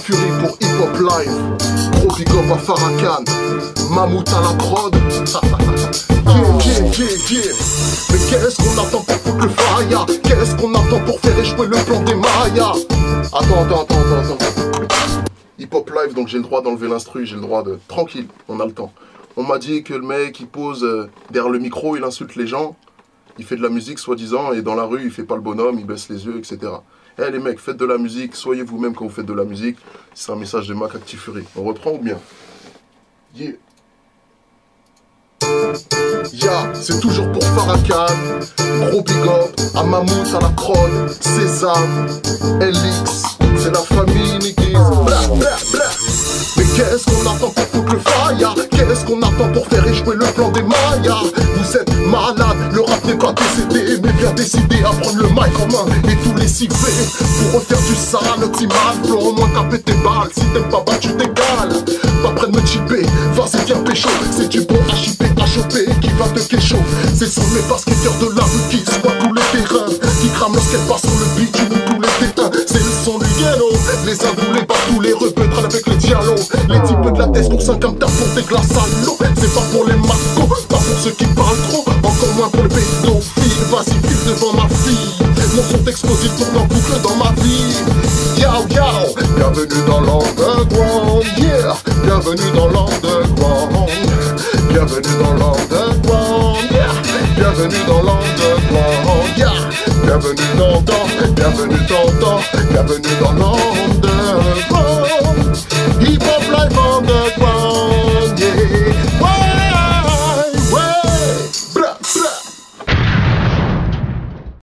Fury pour Hip Hop Live. Gros big up à Farrakhan, Mammouth à la prod. Yeah. Mais qu'est-ce qu'on attend pour foutre le fire? Qu'est-ce qu'on attend pour faire échouer le plan des Mayas? Attends. Hip Hop Live, donc j'ai le droit d'enlever l'instru, j'ai le droit de... Tranquille, on a le temps. On m'a dit que le mec, il pose derrière le micro, il insulte les gens. Il fait de la musique, soi-disant, et dans la rue, il fait pas le bonhomme, il baisse les yeux, etc. Eh les mecs, faites de la musique, soyez vous-même quand vous faites de la musique. C'est un message de Mac Active Fury. On reprend ou bien? Yeah. C'est toujours pour Farrakhan. Gros big up à Mammouth à la prod, Sésame, LX, c'est la famille Niggies. Mais qu'est-ce qu'on attend pour foutre le fire? Qu'est-ce qu'on attend pour faire échouer le plan des Mayas? Vous êtes malades, le rap n'est pas décédé, mais bien décidé à prendre le mic en main et tous les cibler pour refaire du sale optimal. Faut au moins taper tes balles, si t'aimes pas battre tu t'égales. Pas près de me chipper, vas-y viens pécho. C'est du bon à chipper, à choper, qui va te kécho. C'est sur les basketteurs de la rue qui squattent tous les terrains, qui crament lorsqu'elle passe sur le beat, qui nous tous les déteints. C'est le son du yellow, les indous, les batous, les rebeux traînent avec les dialogues. Les types de la tête pour 50 tas pour des glaces à l'eau. C'est pas pour les marcos, pas pour ceux qui parlent trop, encore moins pour les pédophiles. Vas-y file devant ma fille, mon son explosif tourne en boucle dans ma vie. Bienvenue dans l'underground, yeah. Bienvenue dans l'underground, bienvenue dans l'underground, yeah. Bienvenue dans l'underground, yeah. Bienvenue dans l'underground.